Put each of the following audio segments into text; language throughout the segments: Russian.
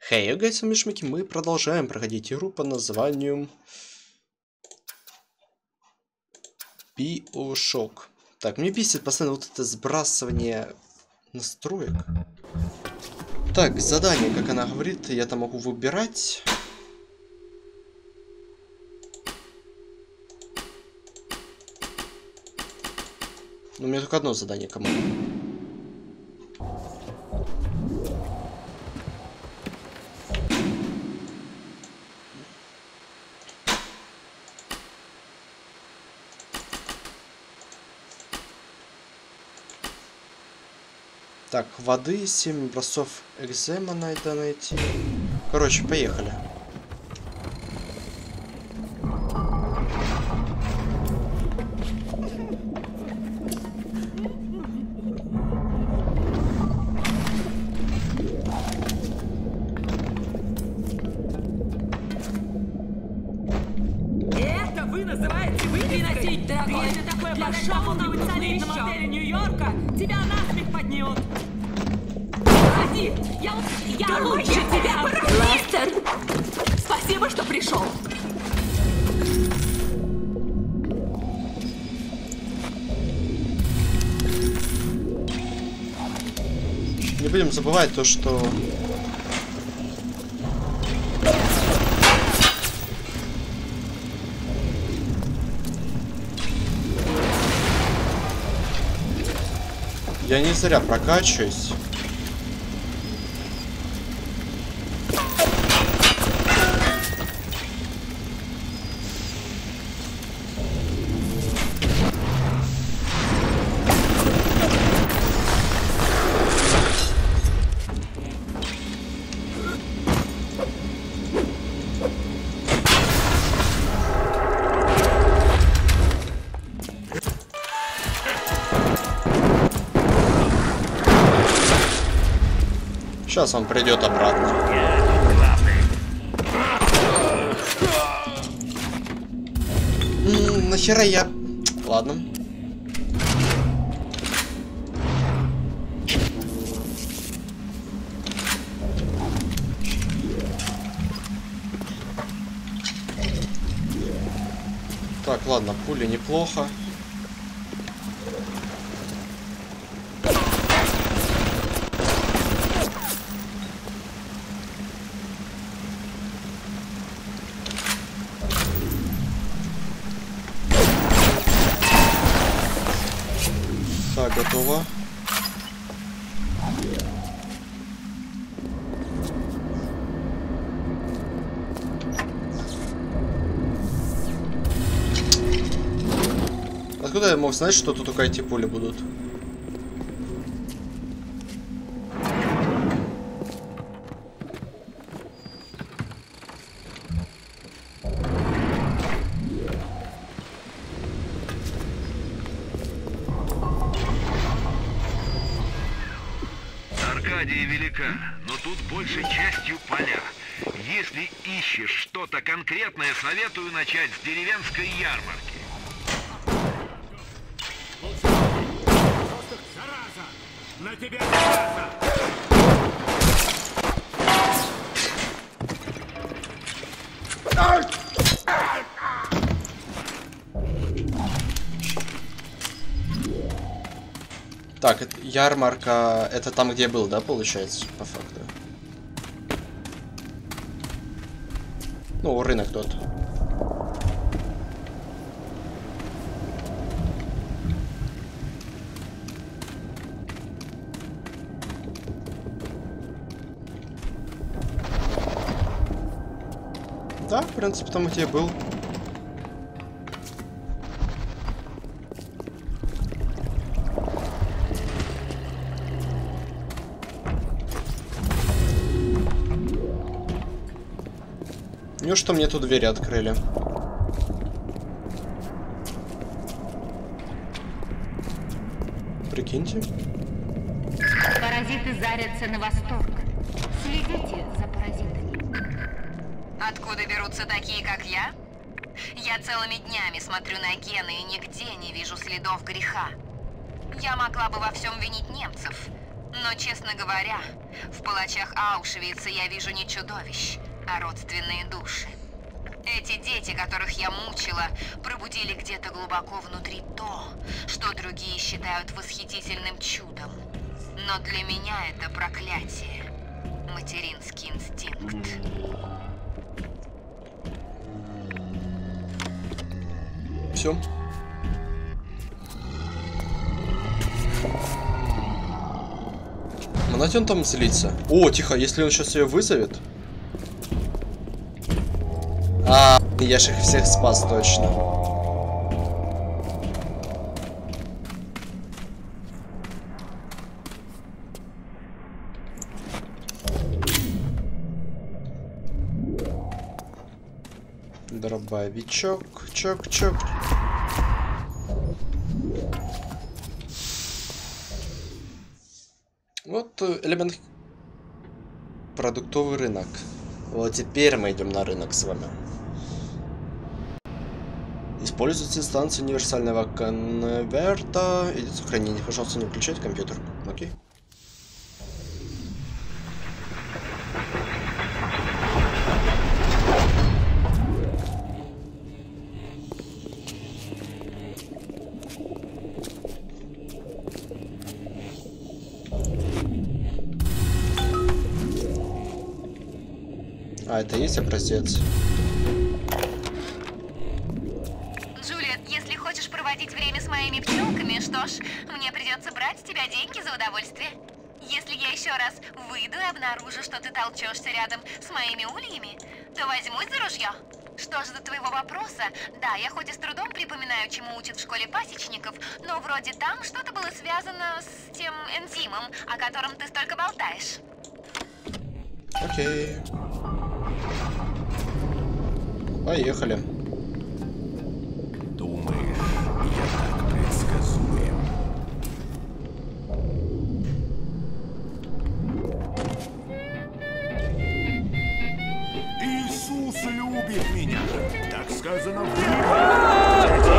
Хей, гайс, с вами Шмики, мы продолжаем проходить игру под названием BioShock. Так, мне бесит постоянно вот это сбрасывание настроек. Так, задание, как она говорит, я там могу выбирать. Но у меня только одно задание, кому. Так, воды, 7 образцов экзема надо найти. Короче, поехали. Это вы называете выносить, дорогой? Ты такое для шоу нам царит на модели Нью-Йорка. Тебя насмех поднимут. Погоди, я лучше тебя, Лестер. Спасибо, что пришел. Не будем забывать то, что... Я не зря прокачиваюсь. Сейчас он придет обратно. Нахера я... Ладно. Так, ладно, пули неплохо. Так, готово. Откуда я мог знать, что тут только эти пули будут? Аркадия велика, но тут большей частью поля. Если ищешь что-то конкретное, советую начать с деревенской ярмарки. Зараза! На тебя зараза! Так, ярмарка, это там, где я был, да, получается, по факту? Ну, рынок тот. Да, в принципе, там, где я был. Неужто мне тут двери открыли? Прикиньте. Паразиты зарятся на восток. Следите за паразитами. Откуда берутся такие, как я? Я целыми днями смотрю на гены и нигде не вижу следов греха. Я могла бы во всем винить немцев, Но, честно говоря, в палачах Аушвица я вижу не чудовищ, а родственные души. Эти дети, которых я мучила, пробудили где-то глубоко внутри то, что другие считают восхитительным чудом. Но для меня это проклятие. Материнский инстинкт. Все. Над он там злится. О, тихо, если он сейчас ее вызовет. Я же их всех спас точно. Дробовичок, чок-чок. Вот элемент продуктовый рынок. Вот теперь мы идем на рынок с вами. Используйте станцию универсального конверта. Идет сохранение. Пожалуйста, не включайте компьютер. Окей. Это есть образец. Джулиет, если хочешь проводить время с моими пчелками, что ж, мне придется брать с тебя деньги за удовольствие. Если я еще раз выйду и обнаружу, что ты толчешься рядом с моими ульями, то возьмусь за ружье. Что же до твоего вопроса, да, я хоть и с трудом припоминаю, чему учат в школе пасечников, но вроде там что-то было связано с тем энзимом, о котором ты столько болтаешь. Окей. Поехали. Думаешь, я так предсказуем? Иисус любит меня, так сказано в Библии.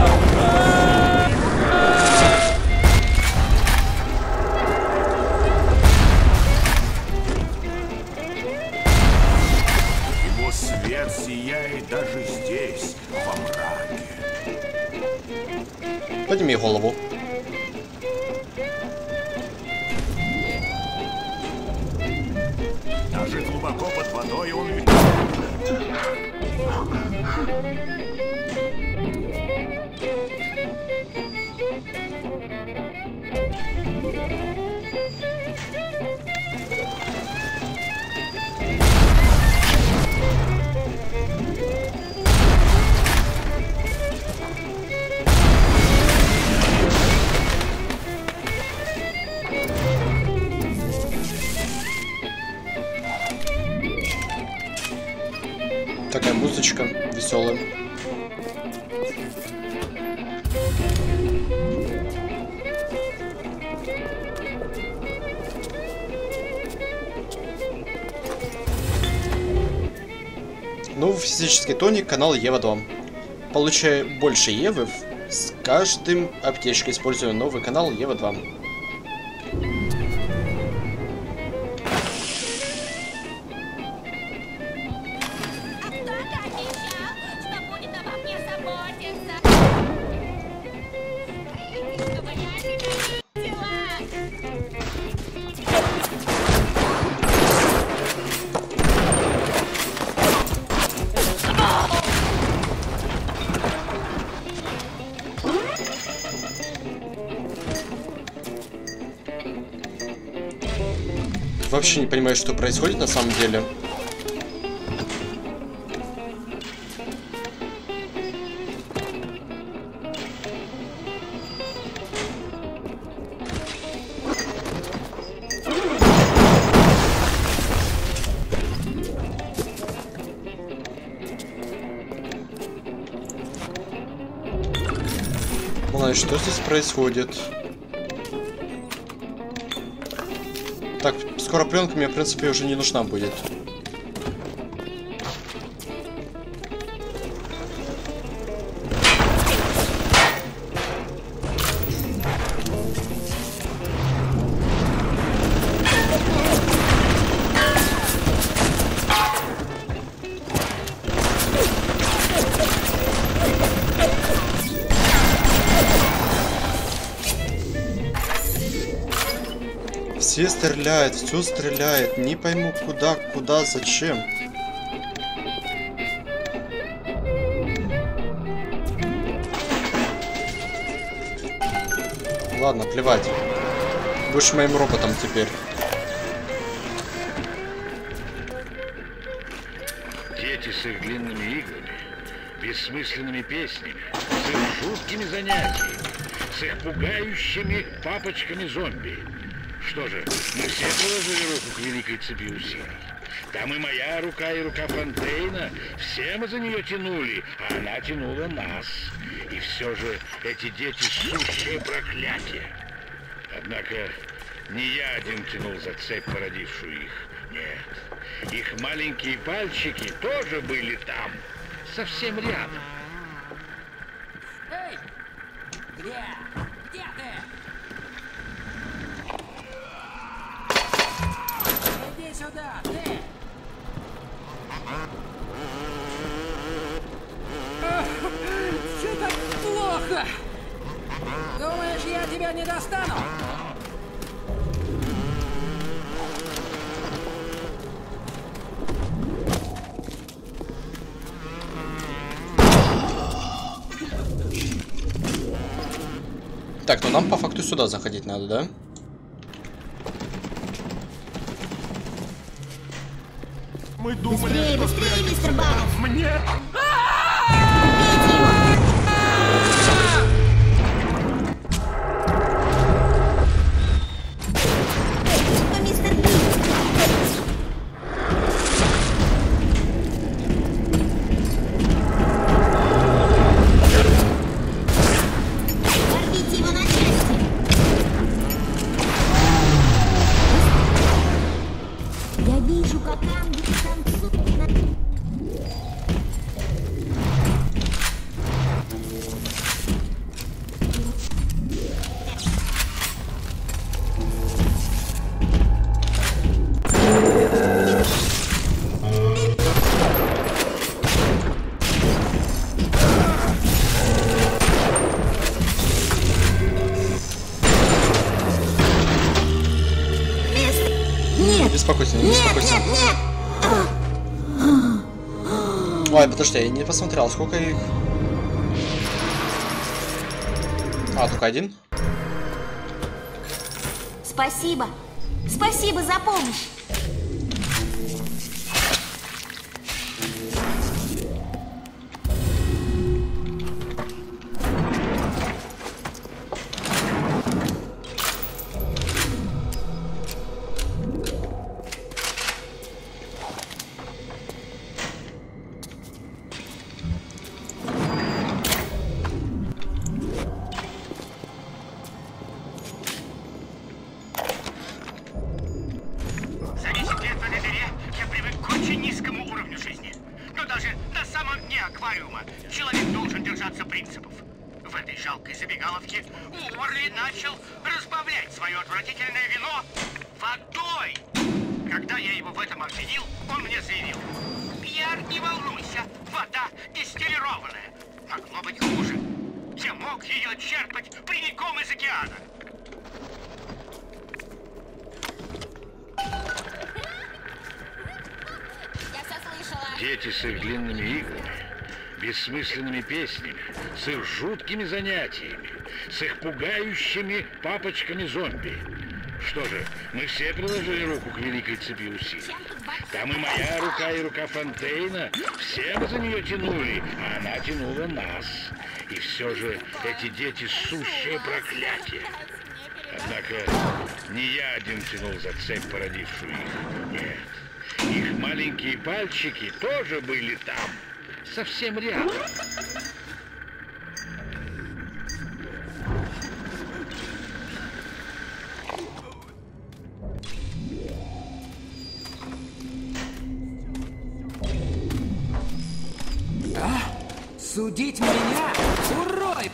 Его свет сияет даже здесь, во мраке. Подними голову. Даже глубоко под водой он Такая музычка веселая. Ну, физический тоник, канал Ева 2. Получая больше Евы с каждым аптечкой, используя новый канал Ева 2. Вообще не понимаю, что происходит на самом деле. Ладно, что здесь происходит? Так, скоро пленка мне, в принципе, уже не нужна будет. все стреляют, все стреляет. Не пойму, куда, зачем. Ладно, плевать. Будешь моим роботом теперь. Дети с их длинными играми, бессмысленными песнями, с их жуткими занятиями, с их пугающими папочками-зомби. Что же, мы все приложили руку к великой цепи усилий. Там и моя рука, и рука Фонтейна. Все мы за нее тянули, а она тянула нас. И все же эти дети сущее проклятие. Однако не я один тянул за цепь, породившую их. Нет, их маленькие пальчики тоже были там, совсем рядом. Эй! Где? Где ты? Иди сюда, ты! Все так плохо! Думаешь, я тебя не достану? Так, ну нам по факту сюда заходить надо, да? Мы думали, Быстрее, что быстрее, мистер Банов! мне... Убейте его! Это мистер Бин! Порвите его на части! Я вижу, как ангел танцует. Не беспокойся, не беспокойся. Ой, подожди, я не посмотрел, сколько их. А, только один? Спасибо. Спасибо за помощь. За 10 лет в этой дыре я привык к очень низкому уровню жизни. Но даже на самом дне аквариума человек должен держаться принципов. В этой жалкой забегаловке Уорли начал разбавлять свое отвратительное вино водой. Когда я его в этом обвинил, он мне заявил: «Пьер, не волнуйся, вода дистиллированная. Могло быть хуже. Я мог ее черпать прямиком из океана». Я все слышала. Дети с их длинными играми, бессмысленными песнями, с их жуткими занятиями, с их пугающими папочками-зомби. Что же, мы все приложили руку к великой цепи усилий. Там и моя рука, и рука Фонтейна. Все мы за нее тянули, а она тянула нас. И все же эти дети сущее проклятие. Однако не я один тянул за цепь, породившую их. Нет, их маленькие пальчики тоже были там, совсем рядом. Судить меня? Урой!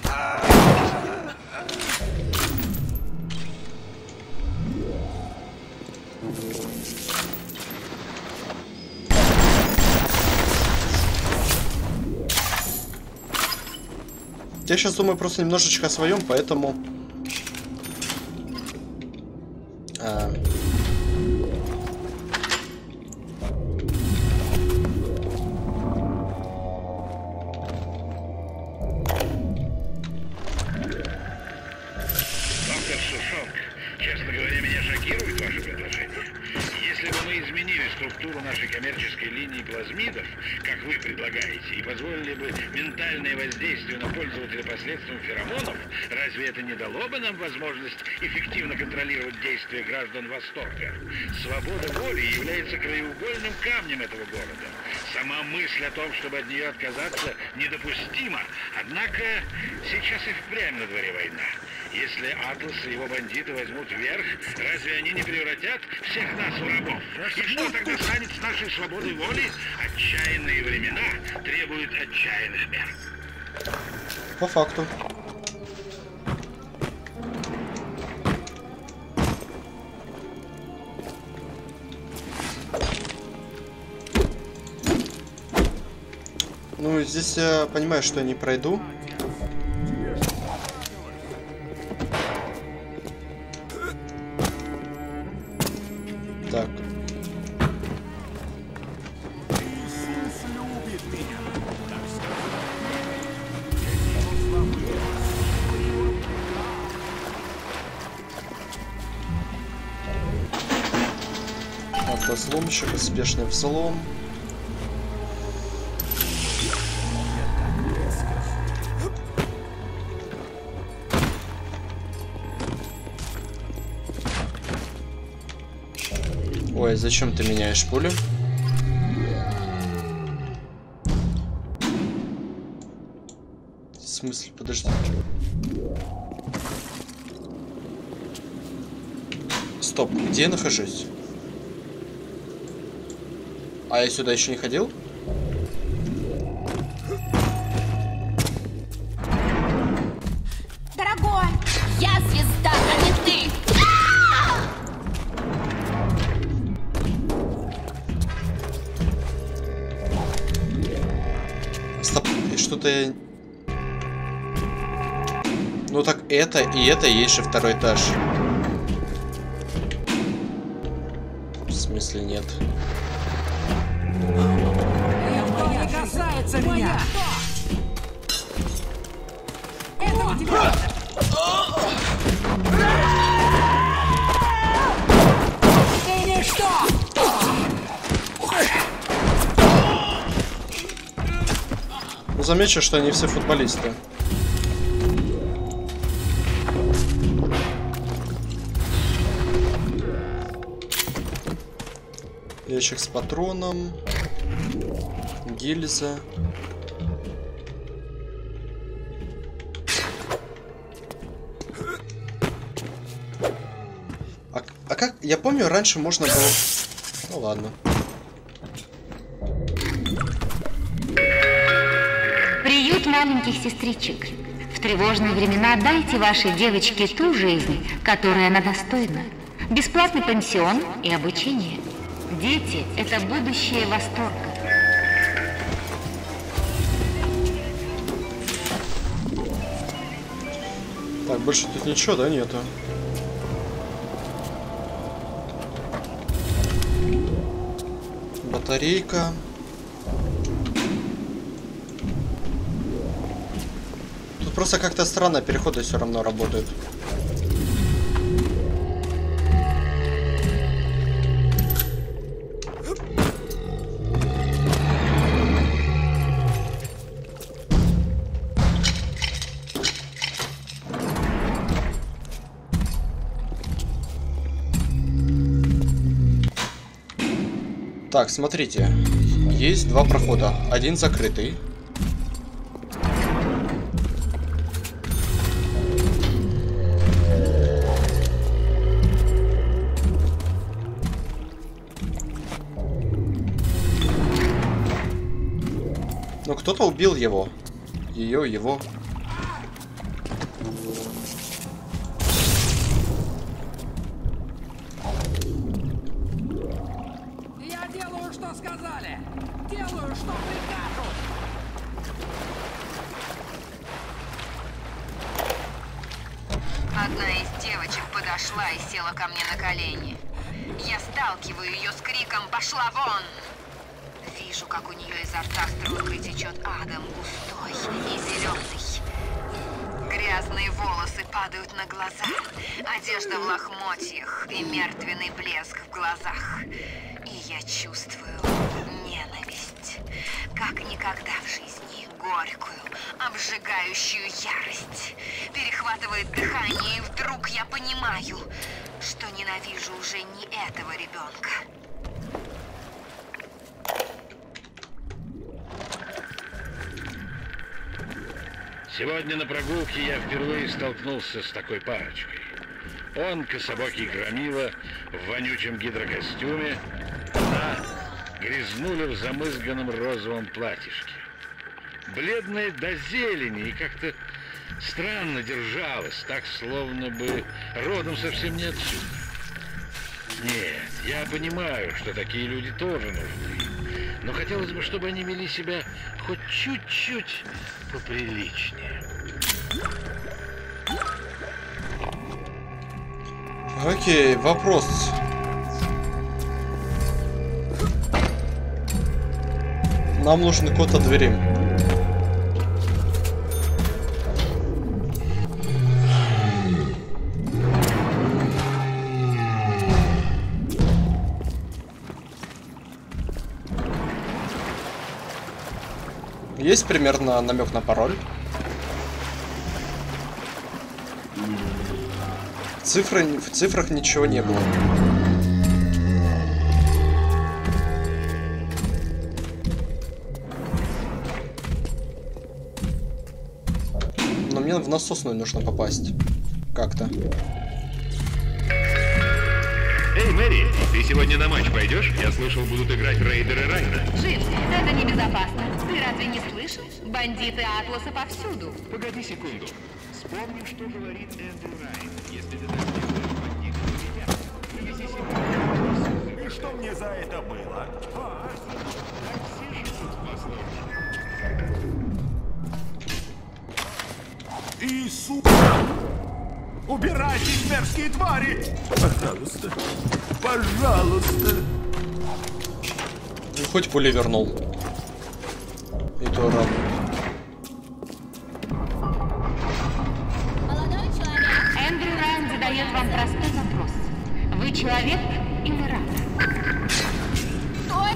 Я сейчас думаю просто немножечко о своем, поэтому... нашей коммерческой линии плазмидов, как вы предлагаете, и позволили бы ментальное воздействие на пользователя посредством феромонов, разве это не дало бы нам возможность эффективно контролировать действия граждан Востока? Свобода воли является краеугольным камнем этого города. Сама мысль о том, чтобы от нее отказаться, недопустима. Однако сейчас и впрямь на дворе война. Если Атлас и его бандиты возьмут верх, разве они не превратят всех нас в рабов? И что тогда станет с нашей свободой воли? Отчаянные времена требуют отчаянных мер. По факту. Ну, здесь я понимаю, что я не пройду. Так. Иисус любит меня. Автосломщик, успешный взлом. Ой, зачем ты меняешь пулю? В смысле, подожди. Стоп, где я нахожусь? А я сюда еще не ходил? Дорогой, я звезда, а не ты! Стоп, что-то я... Ну так это и это есть же второй этаж. В смысле нет? Никто не касается меня! Это у тебя! Ты ничто! Ну, замечу, что они все футболисты. Ящик с патроном. Гильза. А как? Я помню, раньше можно было... Ну ладно. Приют маленьких сестричек. В тревожные времена дайте вашей девочке ту жизнь, которой она достойна. Бесплатный пансион и обучение. Дети – это будущее Восторга. Так, больше тут ничего, да, нету? Батарейка. Тут просто как-то странно переходы все равно работают. Так, смотрите. Есть два прохода. Один закрытый. Но кто-то убил его. Его. Я делаю, что сказали! Делаю, что прикажут! Одна из девочек подошла и села ко мне на колени. Я сталкиваю ее с криком «Пошла вон!». Вижу, как у нее изо рта струйкой течет адом густой и зеленый. Грязные волосы падают на глаза, одежда в лохмотьях и мертвенный блеск в глазах. И я чувствую ненависть, как никогда в жизни, горькую, обжигающую ярость. Перехватывает дыхание, и вдруг я понимаю, что ненавижу уже не этого ребенка. Сегодня на прогулке я впервые столкнулся с такой парочкой. Он кособокий громила в вонючем гидрокостюме, она грязнуля в замызганном розовом платьишке. Бледная до зелени и как-то странно держалась, так словно бы родом совсем не отсюда. Нет, я понимаю, что такие люди тоже нужны, но хотелось бы, чтобы они вели себя хоть чуть-чуть поприличнее. Окей, вопрос. Нам нужен код от двери. Есть примерно намек на пароль? В цифрах ничего не было. Но мне в насосную нужно попасть. Как-то. Эй, Мэри, ты сегодня на матч пойдешь? Я слышал, будут играть рейдеры Райна. Джим, это небезопасно. Ты разве не слышал? Бандиты Атласа повсюду. Погоди секунду. Вспомни, что говорит Эндрю Райн. Если ты достигнешь бандитов меня, привези себя. И что мне за это было? Иисус! Убирайтесь, мерзкие твари! Пожалуйста, пожалуйста! И хоть пули вернул. И то рад. Молодой человек. Эндрю Райн задает вам простой вопрос. Вы человек или раб? Стой!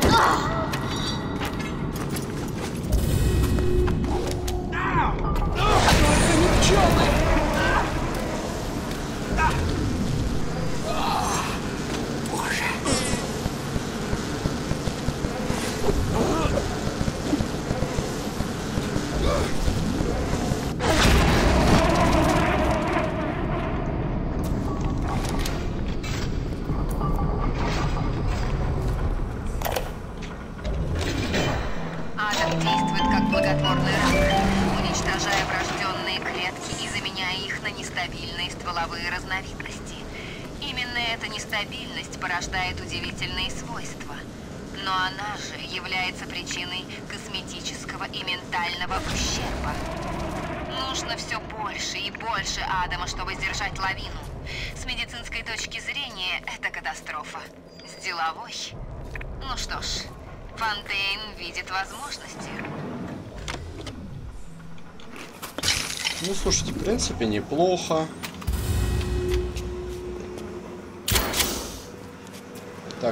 Адам действует как благотворный рак, уничтожая врожденные клетки и заменяя их на нестабильные стволовые разновидности. Именно эта нестабильность порождает удивительные свойства. Но она же является причиной косметического и ментального ущерба. Нужно все больше и больше Адама, чтобы сдержать лавину. С медицинской точки зрения, это катастрофа. С деловой? Ну что ж, Фонтейн видит возможности. Ну, слушайте, в принципе, неплохо. Так,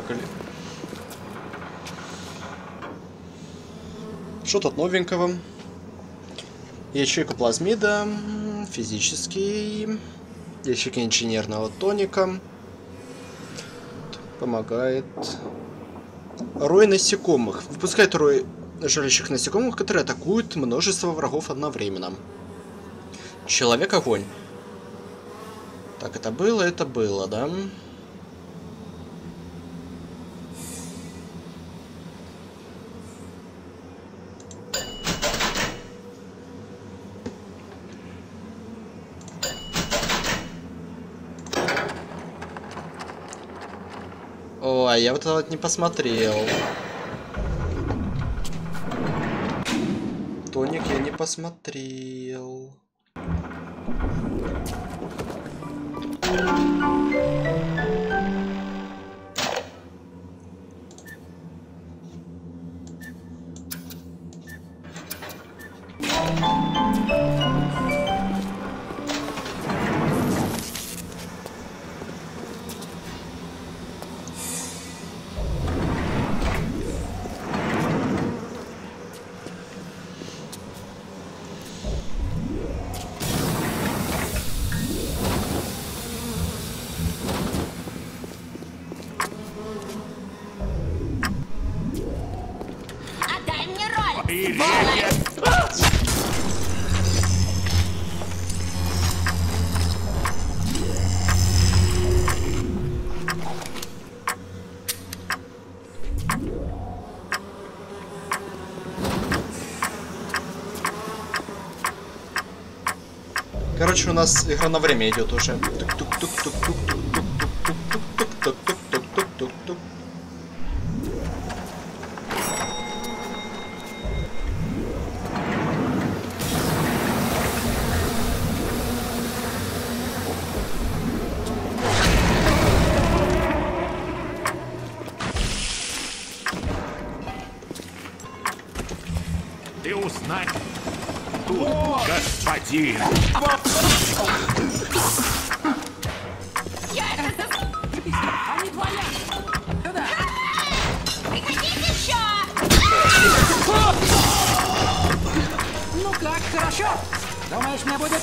что тут новенького? Ячейка плазмида, физический, ячейка инженерного тоника. Помогает. Рой насекомых. Выпускает рой жалящих насекомых, которые атакуют множество врагов одновременно. Человек-огонь. Так, это было, да? О, а я вот это не посмотрел. Тоник я не посмотрел. Мои реки! Короче, у нас игра на время идет уже. Тук-тук-тук-тук-тук-тук-тук-тук-тук-тук-тук-тук-тук. Ты узнать? Тут, господин! Они твоя! Сюда! Прекратите еще! Ну как, хорошо? Думаешь, мне будет...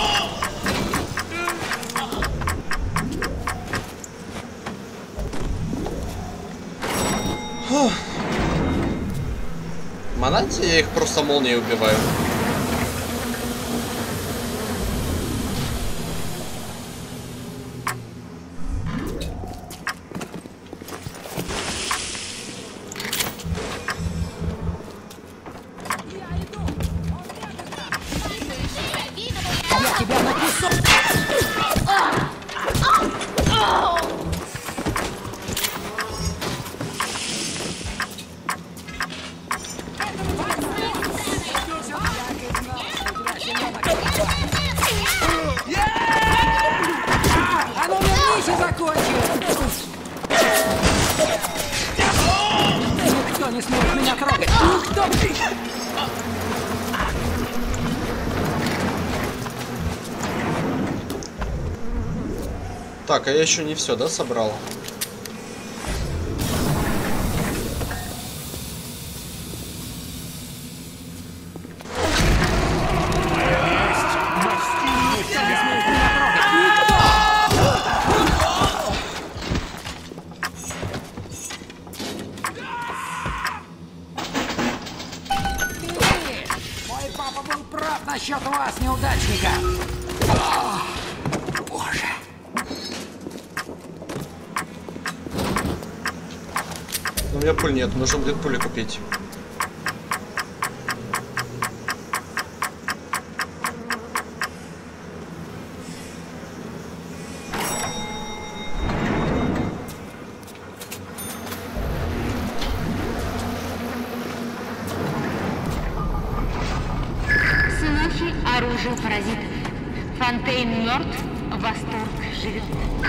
Манати, я их просто молнией убиваю. Я тебя написал! А ну вернись и закончи! Никто не смеет меня трогать! Никто! Так, а я еще не все, да, собрал? Мой папа был прав насчет вас, неудачника! Боже! У меня пуль нет, нужно будет пули купить. Слухи, оружие паразитов. Фонтейн мертв, восторг живет.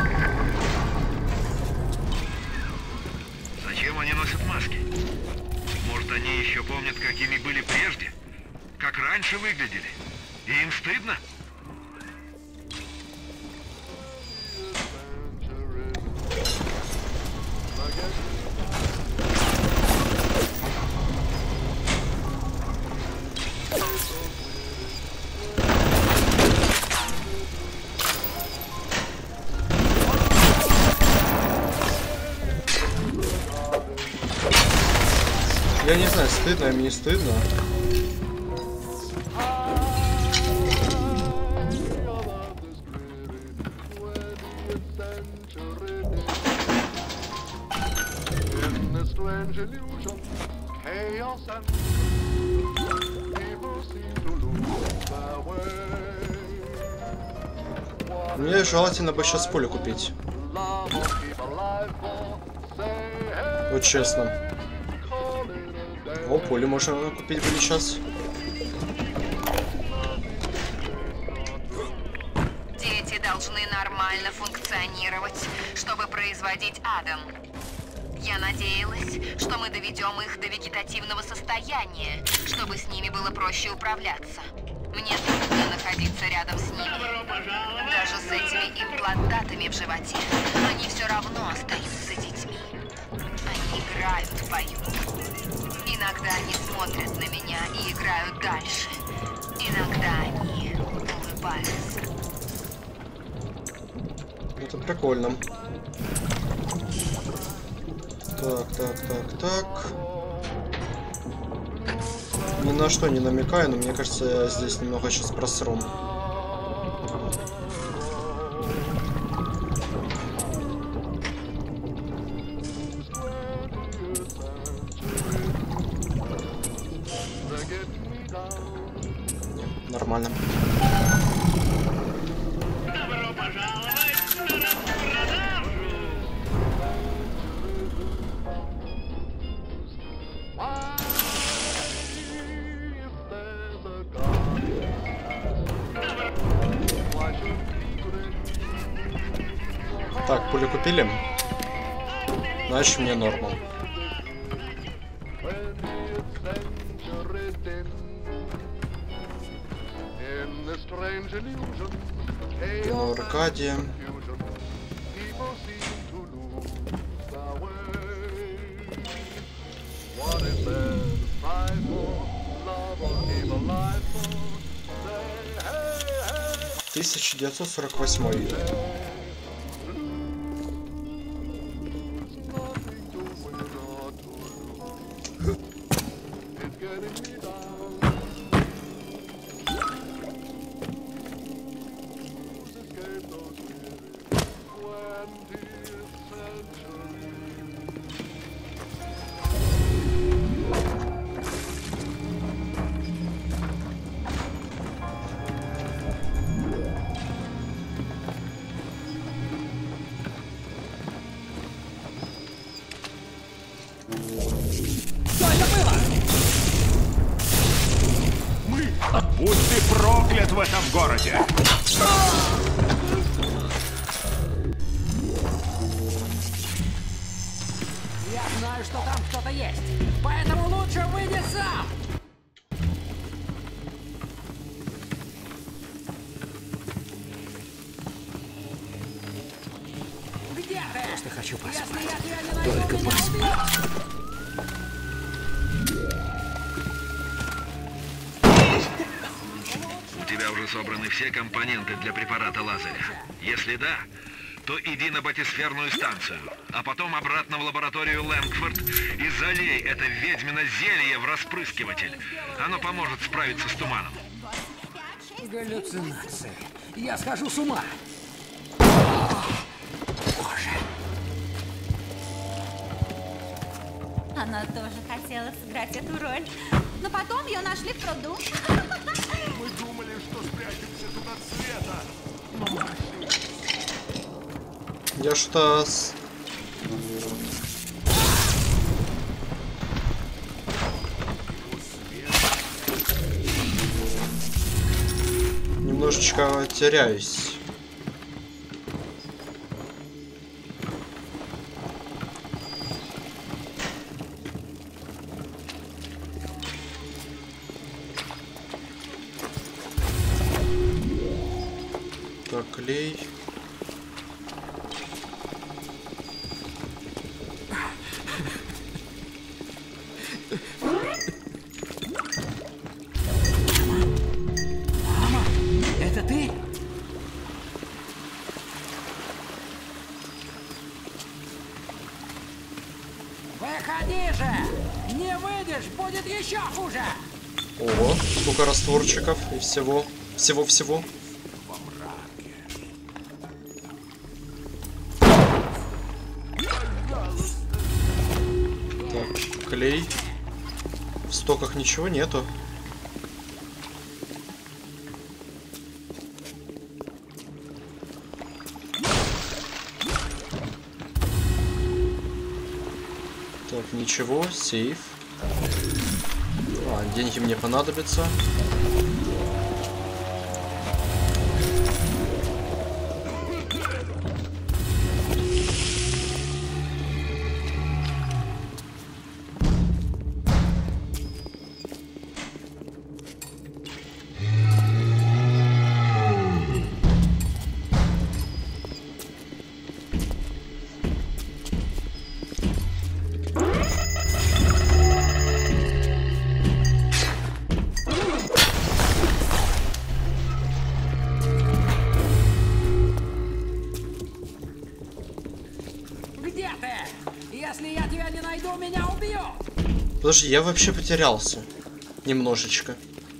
Зачем они носят маски? Может, они еще помнят, какими были прежде? Как раньше выглядели? И им стыдно? Я не знаю, стыдно им, не стыдно. Мне желательно бы сейчас пулю купить. Вот честно. О, пули можно купить были сейчас. Дети должны нормально функционировать, чтобы производить Адам. Я надеялась, что мы доведем их до вегетативного состояния, чтобы с ними было проще управляться. Мне трудно находиться рядом с ними. Даже с этими имплантатами в животе. Они все равно остаются детьми. Они играют, поют. Иногда они смотрят на меня и играют дальше. Иногда они улыбаются. Это прикольно. Так. Ни на что не намекаю, но мне кажется, я здесь немного сейчас просру. Нормально. Добро пожаловать на распродажу! Так, пулю купили. Значит, мне норма. Кино Аркадия. — 1948. Будь ты проклят в этом городе! Я знаю, что там кто-то есть, поэтому лучше выйди сам! Где ты? Просто хочу поспать. Если я тебя не найду, Только меня поспать. убьют! У тебя уже собраны все компоненты для препарата Лазаря. Если да, то иди на батисферную станцию, а потом обратно в лабораторию Лэнгфорд и залей это ведьмино зелье в распрыскиватель. Оно поможет справиться с туманом. Галлюцинации. Я схожу с ума. Она тоже хотела сыграть эту роль. Но потом ее нашли в пруду. Мы думали, что спрячемся тут от света. Я что немножечко теряюсь. Так, клей. Это ты? Выходи же! Не выйдешь, будет еще хуже! Ого, сколько растворчиков и всего. Всего-всего. Так, клей. В стоках ничего нету. Так, ничего, сейф. А, деньги мне понадобятся. Где ты? Если я тебя не найду, меня убьют! Подожди, я вообще потерялся. Немножечко.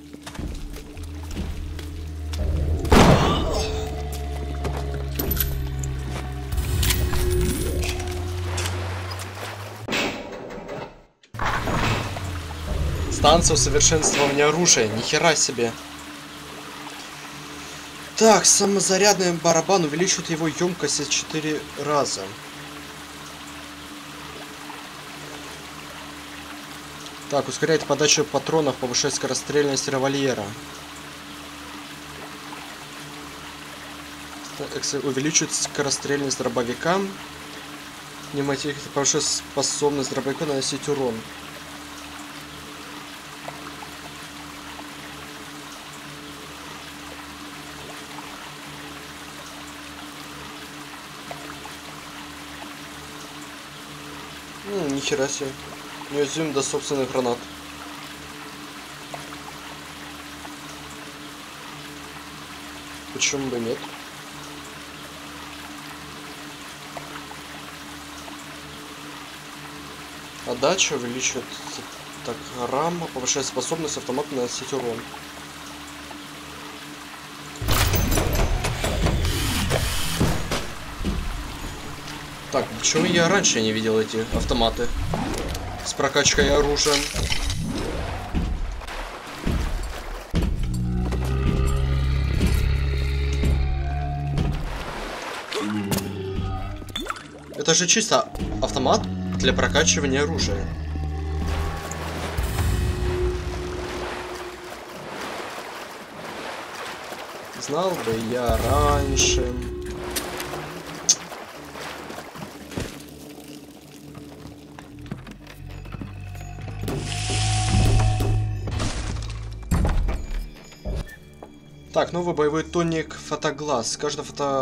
Станция усовершенствования оружия. Нихера себе. Так, самозарядный барабан увеличивает его емкость в 4 раза. Так, ускоряет подачу патронов, повышает скорострельность револьвера. Увеличивает скорострельность дробовика. Пневматик повышает способность дробовика наносить урон. Нихера себе. Неуязвим до собственных гранат. Почему бы нет? Отдача увеличивает так рам, повышает способность автомата наносить урон. Так, почему я раньше не видел эти автоматы с прокачкой оружия? Это же чисто автомат для прокачивания оружия. Знал бы я раньше. Так, новый боевой тоник фотоглаз. Каждый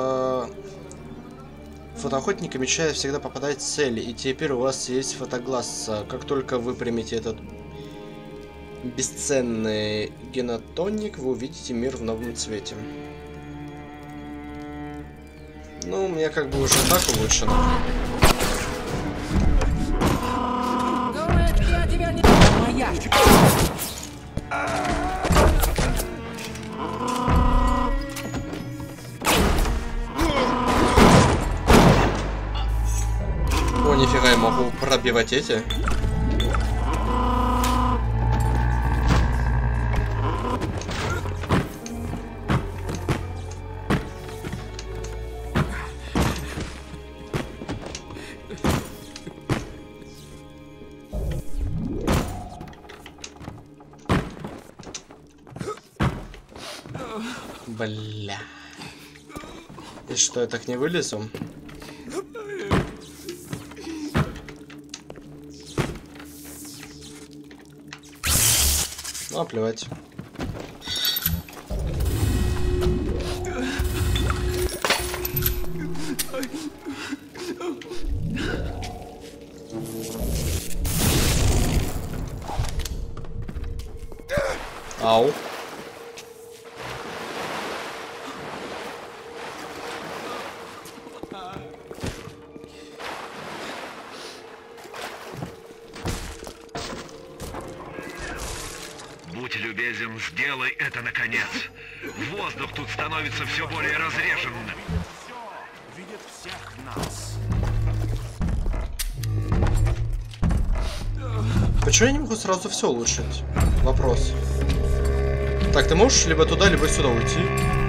фотоохотник мечтает всегда попадать в цель. И теперь у вас есть фотоглаз. Как только вы примете этот бесценный генотоник, вы увидите мир в новом цвете. Ну, у меня как бы уже так улучшено. Думает, я тебя не... Моя! О, нифига, я могу пробивать эти. Бля. И что, я так не вылезу? Ну, плевать. Ау. Будь любезен, сделай это наконец. Воздух тут становится все более разреженным. Все видит всех нас. Почему я не могу сразу все улучшить? Вопрос. Так, ты можешь либо туда, либо сюда уйти?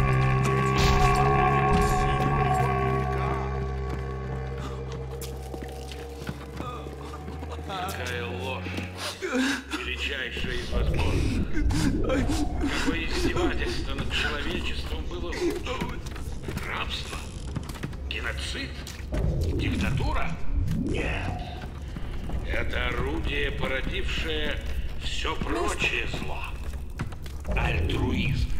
Какая ложь. Величайшая из возможных. Какое издевательство над человечеством было лучше. Рабство? Геноцид? Диктатура? Нет. Это орудие, породившее все прочее зло. Альтруизм.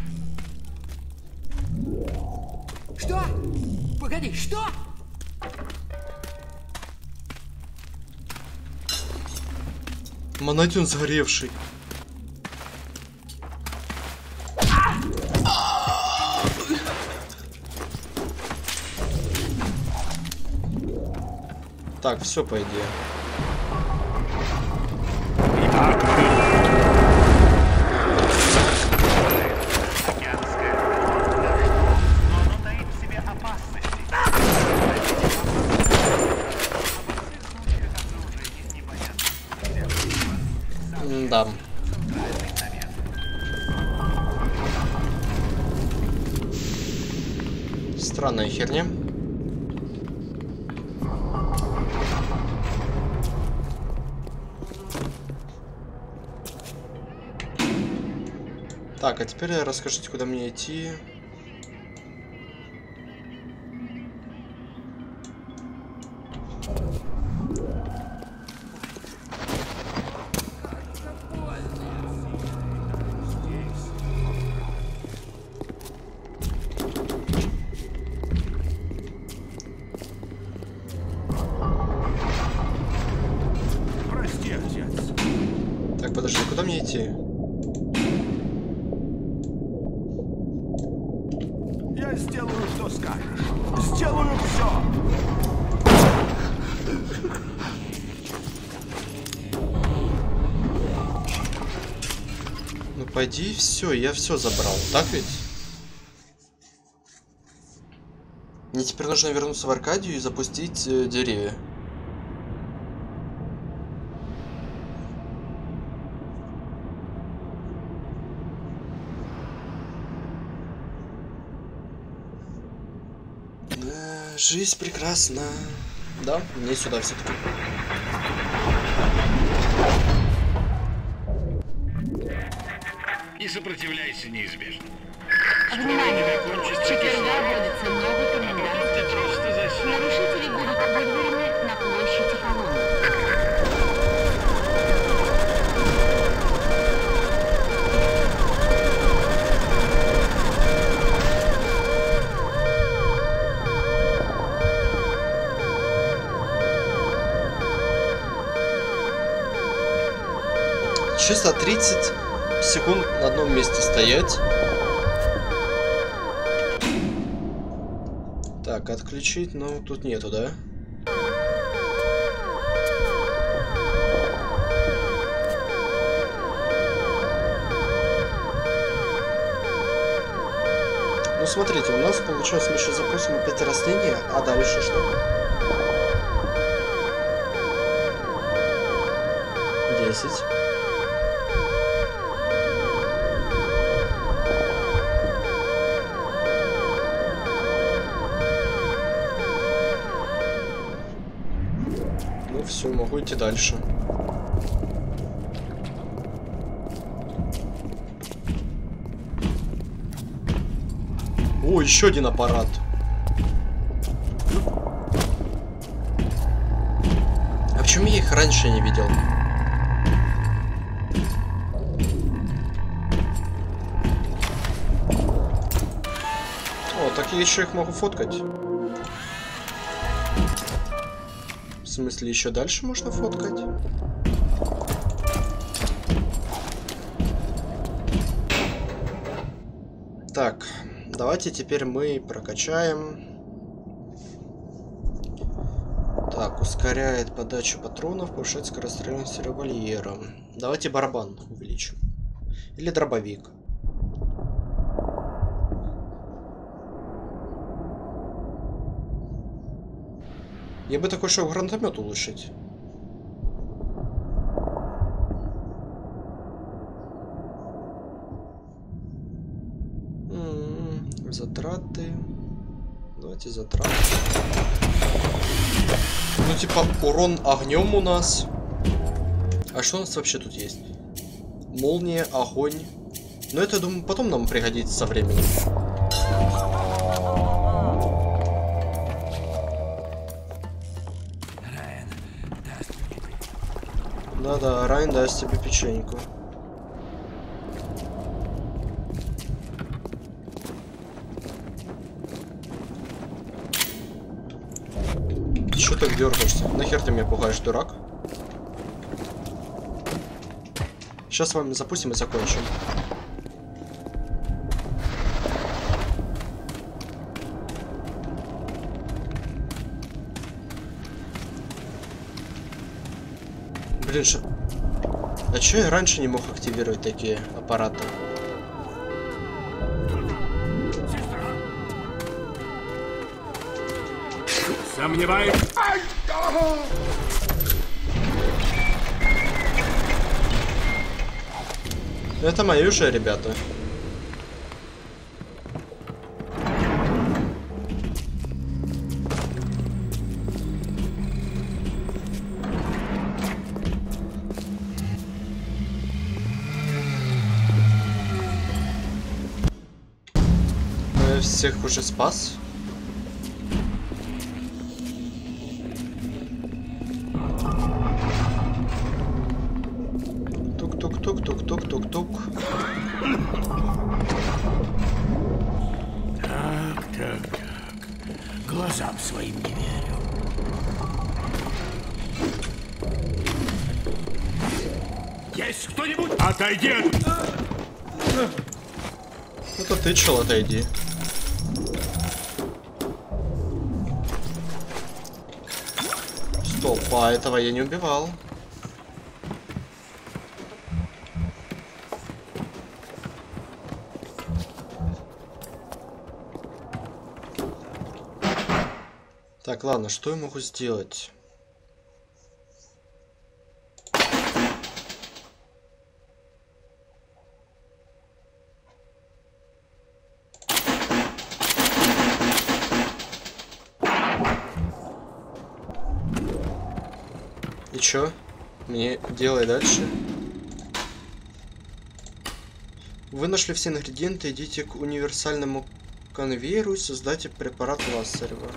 Что? Погоди, что? Монатин сгоревший. Так, все по идее. Странная херня. Так, а теперь расскажите, куда мне идти. Прости, отец. Так, подожди, куда мне идти? Я сделаю, что скажешь. Сделаю все. Ну пойди, все, я все забрал, так ведь? Мне теперь нужно вернуться в Аркадию и запустить деревья. Жизнь прекрасна. Да, мне сюда все-таки. Не сопротивляйся неизбежному. Внимание! Закончится С четверга вводится новый комендант. Ты просто заснул. Нарушители будут выдворены на площади Колонны. Чисто 30 секунд на одном месте стоять. Так, отключить, но тут нету, да? Ну смотрите, у нас получается мы сейчас запустим опять растения, а дальше что? 10. Ну все, могу идти дальше. О, еще один аппарат. А почему я их раньше не видел? О, так я еще их могу фоткать. В смысле, еще дальше можно фоткать? Так, давайте теперь мы прокачаем. Так, ускоряет подачу патронов, повышает скорострельность револьвера. Давайте барабан увеличим. Или дробовик. Я бы такой шел гранатомет улучшить. Затраты. Давайте затраты. Ну типа урон огнем у нас. А что у нас вообще тут есть? Молния, огонь. Но это, думаю, потом нам пригодится со временем. Да-да, Райан даст тебе печеньку. Ты чё так дергаешься? Нахер ты меня пугаешь, дурак? Сейчас с вами запустим и закончим. Блин, что... А чё я раньше не мог активировать такие аппараты? Сомневаюсь. Это мои уже, ребята. Я всех уже спас. Тук-тук-тук-тук-тук-тук-тук. Так. Глазам своим не верю. Есть кто-нибудь? Отойди! Это ты, чел, отойди. Стоп, а этого я не убивал. Так, ладно, что я могу сделать? И чё? Мне делай дальше. Вы нашли все ингредиенты, идите к универсальному конвейеру и создайте препарат Лассарева.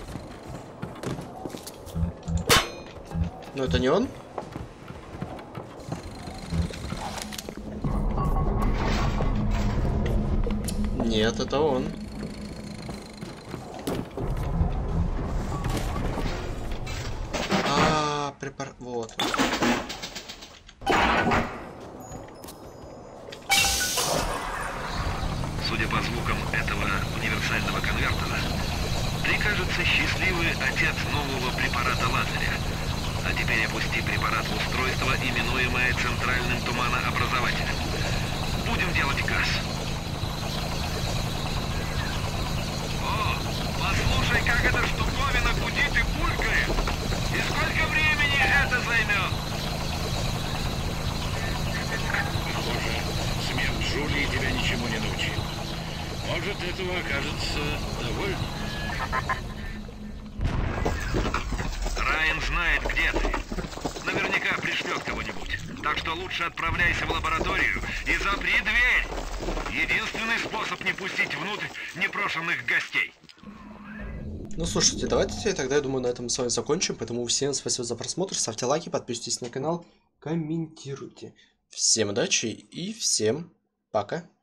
Но это не он? Нет, это он. Препарат. Вот. Судя по звукам этого универсального конвертера, ты, кажется, счастливый отец нового препарата Лазаря. А теперь опусти препарат в устройство, именуемое центральным туманообразователем. Будем делать газ. О, послушай, как эта штуковина гудит и булькает. И сколько времени это займет? Похоже, смерть Джулии тебя ничему не научил. Может, этого окажется довольно. Райан знает, где ты. Наверняка пришлет кого-нибудь. Так что лучше отправляйся в лабораторию и запри дверь. Единственный способ не пустить внутрь непрошенных гостей. Ну, слушайте, давайте тогда, я думаю, на этом с вами закончим. Поэтому всем спасибо за просмотр. Ставьте лайки, подписывайтесь на канал, комментируйте. Всем удачи и всем пока.